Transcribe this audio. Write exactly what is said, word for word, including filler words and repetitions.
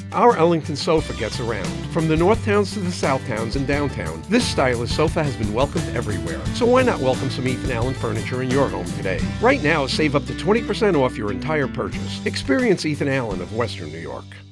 Our Ellington sofa gets around. From the North Towns to the South Towns and downtown, this stylish sofa has been welcomed everywhere. So why not welcome some Ethan Allen furniture in your home today? Right now, save up to twenty percent off your entire purchase. Experience Ethan Allen of Western New York.